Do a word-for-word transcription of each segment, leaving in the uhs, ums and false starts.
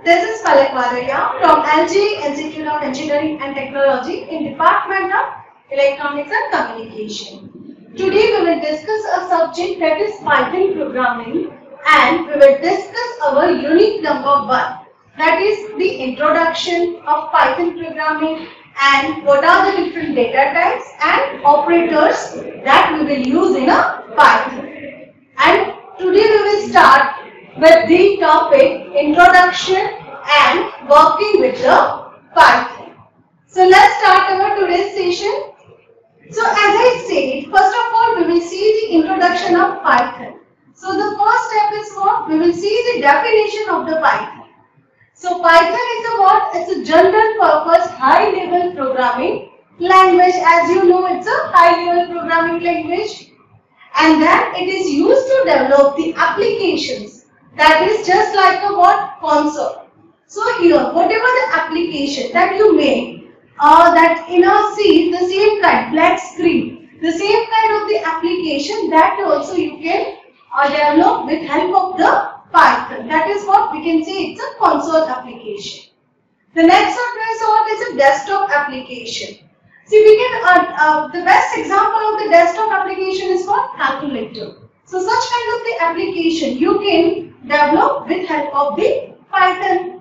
This is Palak Madhurya from L G Institute of Engineering and Technology in Department of Electronics and Communication. Today we will discuss a subject that is Python programming, and we will discuss our unit number one, that is the introduction of Python programming and what are the different data types and operators that we will use in a Python. And today we will start with the topic introduction and working with the Python. So let's start our today's session. So as I said, first of all we will see the introduction of Python. So the first step is what? We will see the definition of the Python. So Python is a what? It's a general purpose high level programming language. As you know, it's a high level programming language. And then it is used to develop the applications. That is just like a what? Console. So here, whatever the application that you make, uh, that in a C, the same kind, black screen, the same kind of the application that also you can uh, develop with help of the Python. That is what we can say, it's a console application. The next software is what? Is a desktop application. See, we can, uh, uh, the best example of the desktop application is what? Calculator. So such kind of the application you can develop with help of the Python.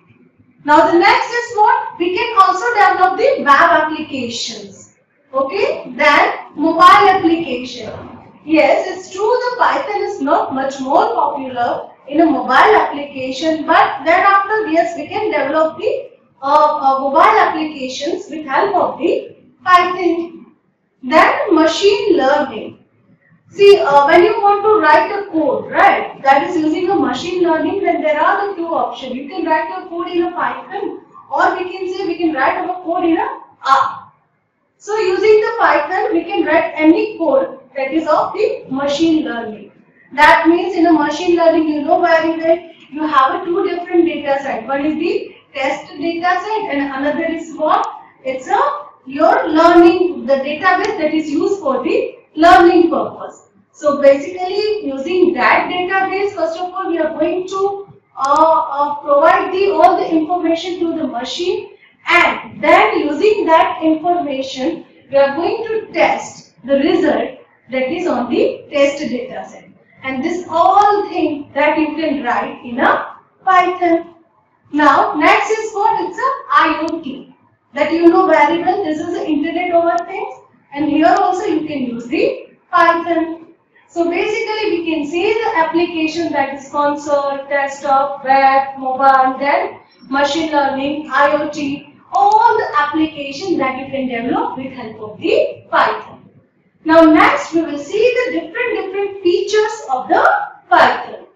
Now the next is what? We can also develop the web applications. Okay, then mobile application. Yes, it's true the Python is not much more popular in a mobile application, but thereafter yes, we can develop the uh, uh, mobile applications with help of the Python. Then machine learning. See, uh, when you want to write a code, right, that is using a machine learning, then there are the two options. You can write your code in a Python, or we can say we can write our code in a R. So using the Python, we can write any code that is of the machine learning. That means in a machine learning, you know very well, you have a two different data set. One is the test data set and another is what? It's a your learning, the database that is used for the learning purpose. So basically using that database, first of all we are going to uh, uh, provide the all the information to the machine, and then using that information we are going to test the result that is on the test data set. And this all thing that you can write in a Python. Now next is what? It's a IoT. That you know very well, this is the Internet over Things, and here also you can use the Python. So basically we can say the application that is console, desktop, web, mobile, then machine learning, IoT, all the applications that you can develop with help of the Python. Now next we will see the different different features of the Python.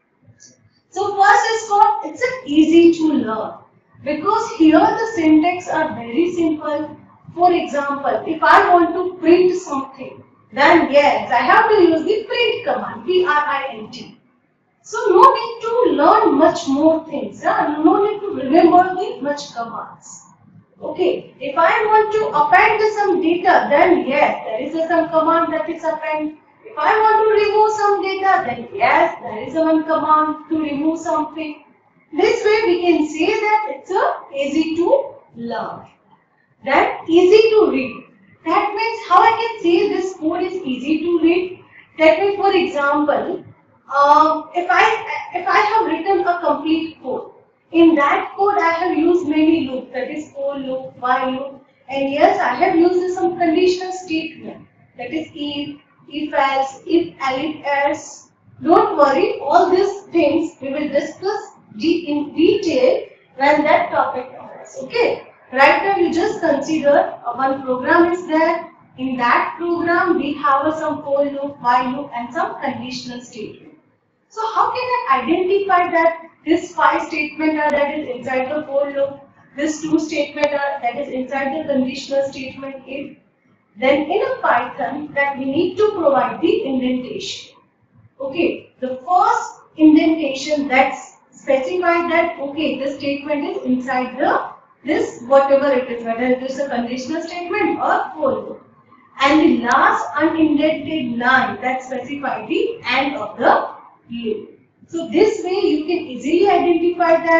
So first is what? It's a easy to learn. Because here the syntax are very simple. For example, if I want to print something, then yes, I have to use the print command, P R I N T. So no need to learn much more things, huh? No need to remember the much commands. Okay, if I want to append some data, then yes, there is a some command that is append. If I want to remove some data, then yes, there is a one command to remove something. This way we can say that it's a easy to learn. Then easy to read. That means how I can say this code is easy to read. That means for example, um, if I if I have written a complete code, in that code I have used many loops, that is for loop, while loop, and yes, I have used some conditional statement, that is if, if else, if else. Don't worry, all these things we will discuss in detail when that topic comes. Okay. Right now you just consider uh, one program is there. In that program we have uh, some for loop, while loop and some conditional statement. So how can I identify that this five statement are that is inside the for loop, this two statement are that is inside the conditional statement if? Then in a Python that we need to provide the indentation. Okay, the first indentation that's specified that okay, this statement is inside the this whatever it is, whether it is a conditional statement or for loop. And the last unindented line that specifies the end of the loop. So this way you can easily identify that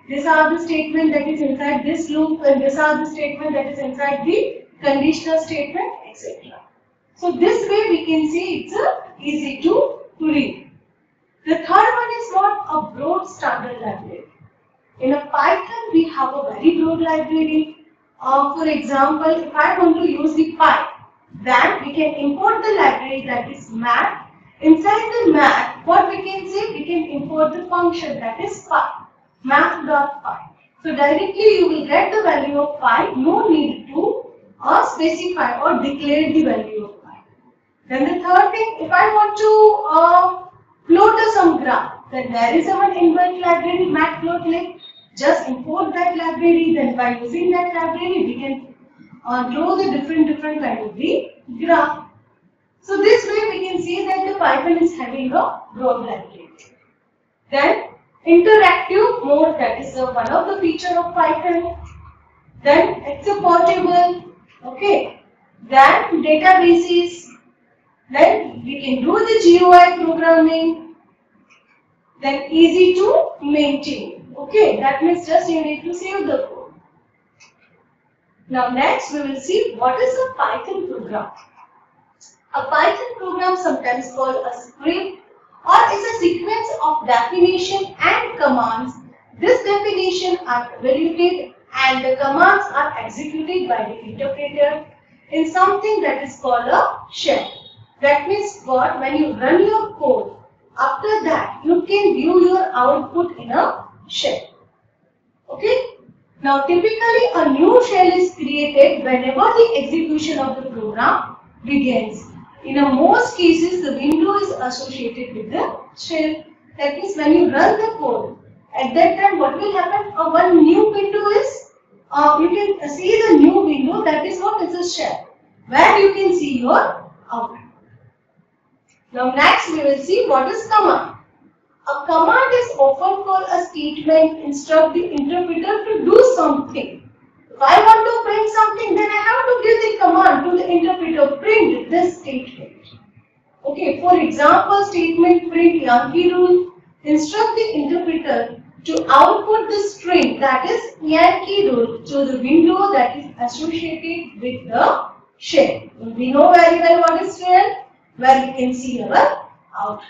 These are the statement that is inside this loop, and these are the statement that is inside the conditional statement, et cetera. So this way we can see it's uh, easy to, to read. The third one is what? A broad standard library. In a Python we have a very broad library. Uh, for example, if I want to use the Py, then we can import the library that is math. Inside the math, what we can say? We can import the function that is Py, math.py. So directly you will get the value of Py, no need to uh, specify or declare the value of Py. Then the third thing, if I want to uh, plot a some graph, then there is one inbuilt library, matplotlib. Just import that library, then by using that library we can uh, draw the different different kind of the graph. So this way we can see that the Python is having a broad library. Then interactive mode, that is uh, one of the feature of Python. Then it's a portable, okay. Then databases. Then we can do the G U I programming. Then easy to maintain. Okay, that means just you need to save the code. Now next we will see what is a Python program. A Python program, sometimes called a script, or is a sequence of definition and commands. This definition are evaluated and the commands are executed by the interpreter in something that is called a shell. That means what? When you run your code, after that you can view your output in a shell. Okay. Now typically a new shell is created whenever the execution of the program begins. In a most cases the window is associated with the shell. That means when you run the code, at that time what will happen? A one new window is, uh, you can see the new window, that is what is a shell, where you can see your output. Now next we will see what is command. A command is often called a statement instruct the interpreter to do something. If I want to print something, then I have to give the command to the interpreter, print this statement. Okay, for example, statement print Yankee rule, instruct the interpreter to output the string that is Yankee rule to the window that is associated with the shell. We know very well what is shell, where we can see our output.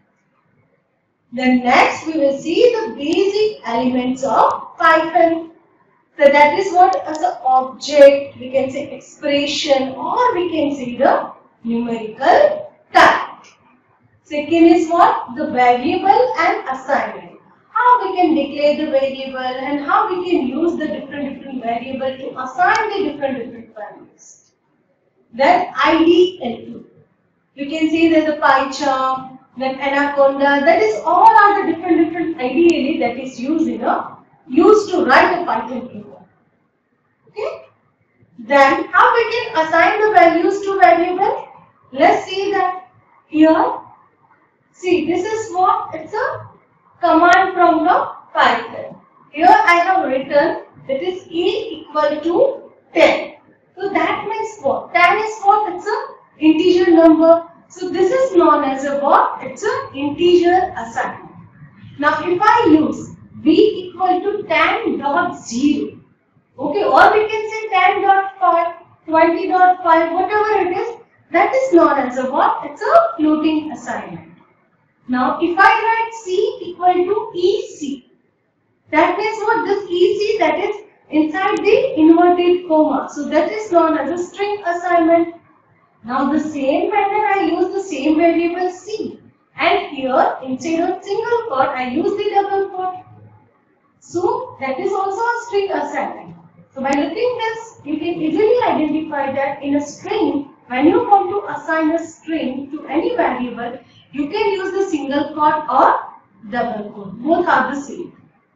Then next we will see the basic elements of Python. So that is what as an object, we can say expression, or we can say the numerical type. Second is what? The variable and assignment. How we can declare the variable and how we can use the different different variable to assign the different different values. Then I D L two. You can see there's a PyCharm, then Anaconda. That is all are the different different I D L E that is used in a used to write a Python program. Okay. Then how we can assign the values to variable? Let's see that here. See, this is what? It's a command from the Python. Here I have written that is E equal to ten. So that means what? ten is what? It's a integer number. So this is known as a what? It's an integer assignment. Now if I use b equal to ten dot zero, okay, or we can say ten dot five, twenty dot five, whatever it is, that is known as a what? It's a floating assignment. Now if I write c equal to ec, that means what? This ec, that is inside the inverted comma. So that is known as a string assignment. Now the same manner I use the same variable c, and here instead of single quote I use the double quote. So that is also a string assignment. So by looking this, you can easily identify that in a string, when you want to assign a string to any variable, you can use the single quote or double quote. Both are the same.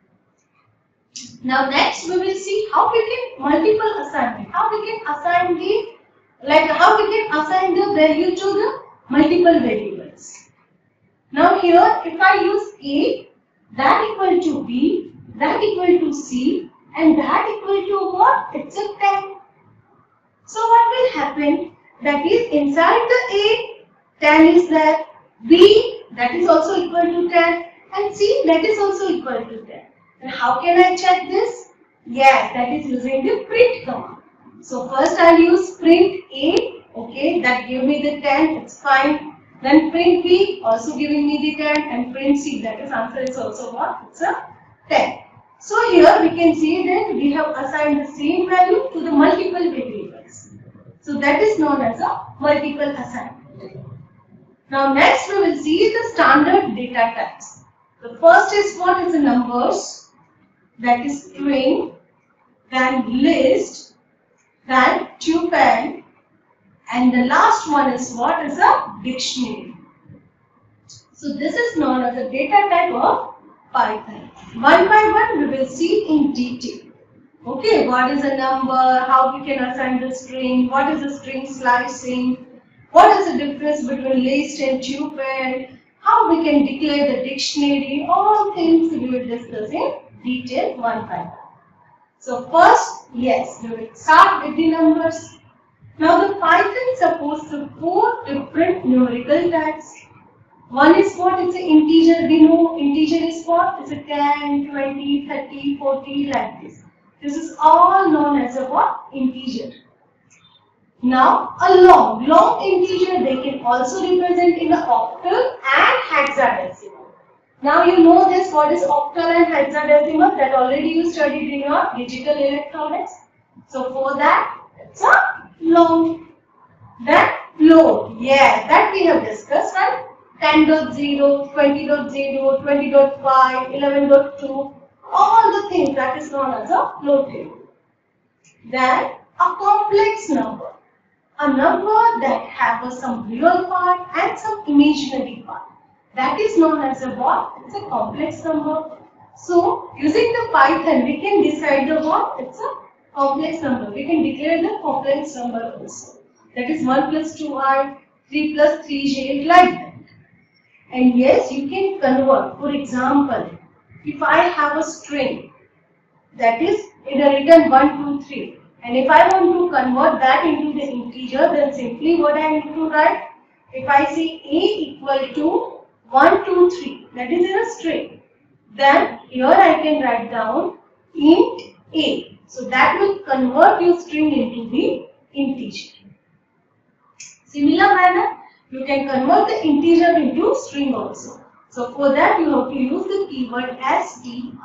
Now next we will see how we can multiple assignment. How we can assign the Like how we can assign the value to the multiple variables. Now here if I use A, that equal to B, that equal to C, and that equal to what? It's a ten. So what will happen? That is inside the A, ten is there, B that is also equal to ten, and C that is also equal to ten. And how can I check this? Yes, that is using the print command. So first I'll use print A, okay, that give me the ten, it's fine. Then print B, also giving me the ten, and print C, that is answer is also what? It's a ten. So here we can see that we have assigned the same value to the multiple variables. So that is known as a multiple assignment. Now next we will see the standard data types. The first is what is the numbers, that is string, then list, then tuple, and the last one is what is a dictionary. So this is known as a data type of Python. One by one we will see in detail. Okay, what is a number, how we can assign the string, what is the string slicing, what is the difference between list and tuple, how we can declare the dictionary, all things we will discuss in detail one by one. So first, yes, we will start with the numbers. Now the Python supports the four different numerical types. One is what? It's an integer. We know integer is what? It's a ten, twenty, thirty, forty, like this. This is all known as a what? Integer. Now a long, long integer they can also represent in the octal and hexadecimal. Now you know this, what is octal and hexadecimal, that already you studied in your digital electronics. So for that, it's a long. Then float, yes, that we have discussed, right? ten dot zero, twenty dot zero, twenty dot five, eleven dot two, all the things that is known as a float table. Then a complex number, a number that has some real part and some imaginary part. That is known as a what? It's a complex number. So using the Python we can decide the what? It's a complex number. We can declare the complex number also. That is one plus two i, three plus three j, like that. And yes, you can convert. For example, if I have a string that is in a written one, two, three, and if I want to convert that into the integer, then simply what I need to write? If I say a equal to one, two, three, that is in a string, then here I can write down int a. So that will convert your string into the integer. Similar manner, you can convert the integer into string also. So for that you have to use the keyword str.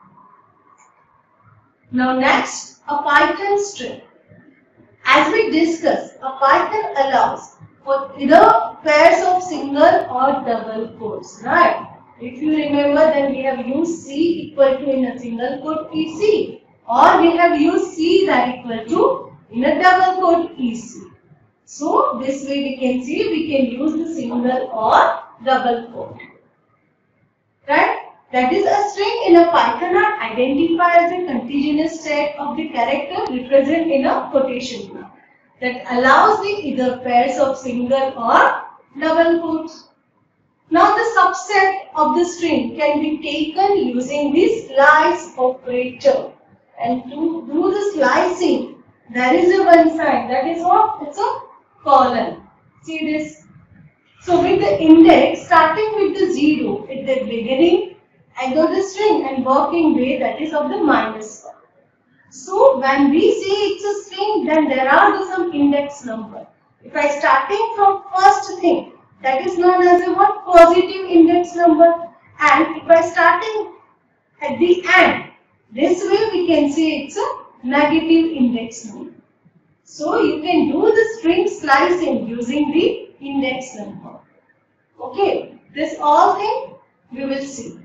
Now next, a Python string. As we discussed, a Python allows for either pairs of single or double quotes, right? If you remember, then we have used C equal to in a single quote E C, or we have used C that equal to in a double quote E C. So this way we can see we can use the single or double quote. Right? That is, a string in a Python are identified as a continuous set of the character represented in a quotation mark that allows the either pairs of single or double quotes. Now the subset of the string can be taken using the slice operator, and to do the slicing there is a one sign, that is what? It's a colon. See this? So with the index starting with the zero at the beginning and of the string and working way, that is of the minus one. So when we say it's a string, then there are some index number. If I starting from first thing, that is known as a what? Positive index number. And if I starting at the end, this way we can say it's a negative index number. So you can do the string slicing using the index number. Okay, this all thing we will see.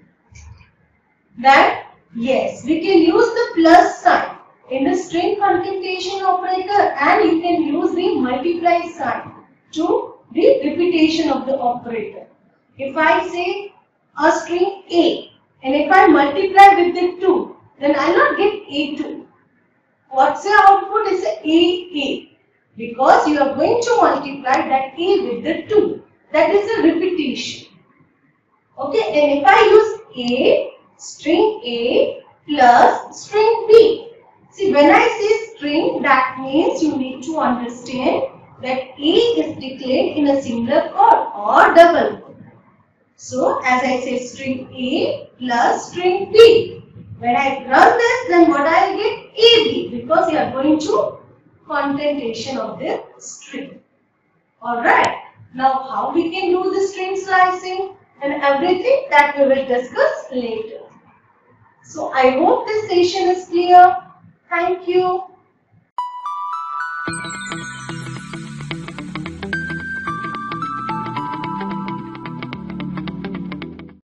Then yes, we can use the plus sign in the string multiplication operator, and you can use the multiply sign to the repetition of the operator. If I say a string A and if I multiply with the two, then I will not get A two. What's the output? Is A A, because you are going to multiply that A with the two. That is a repetition. Okay, and if I use A, string A plus string B. See, when I say string, that means you need to understand that A is declared in a single quote or double quote. So as I say, string A plus string B. When I run this, then what I will get? A B, because you are going to concatenation of this string. Alright. Now how we can do the string slicing and everything, that we will discuss later. So I hope this session is clear. Thank you.